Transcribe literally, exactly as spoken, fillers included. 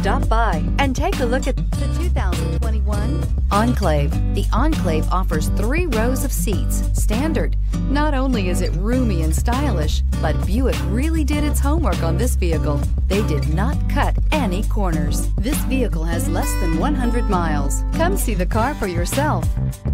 Stop by and take a look at the two thousand twenty-one Enclave. The Enclave offers three rows of seats, standard. Not only is it roomy and stylish, but Buick really did its homework on this vehicle. They did not cut any corners. This vehicle has less than one hundred miles. Come see the car for yourself.